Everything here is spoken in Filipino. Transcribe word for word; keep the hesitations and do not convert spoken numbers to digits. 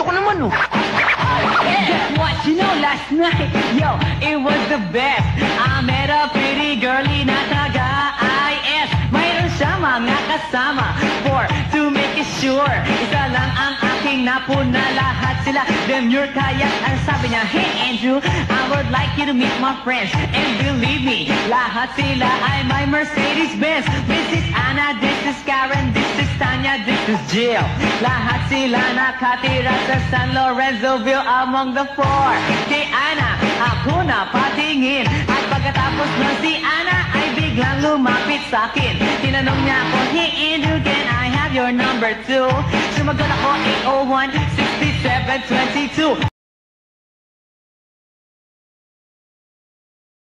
Ganito ka naman, oh. Guess what? You know, last night, yo, it was the best. I met a pretty girlie na taga-I S. Mayroon siya mga kasama for to make it sure. Isa lang ang aking napuna, lahat sila demure. Kaya ang sabi niya, hey Andrew, I would like you to meet my friends. And believe me, lahat sila ay my Mercedes-Benz. This is Anna, this is Karen, this is Tanya, this is Jill. Lahat sila nakatira sa San Lorenzoville among the four. Kay Anna, ako na patingin. At pagkatapos nun si Anna ay biglang lumapit sa akin. Tinanong niya ako, hey Andrew, can I have your number two? Sumagot ako, eight oh one, six seven two two.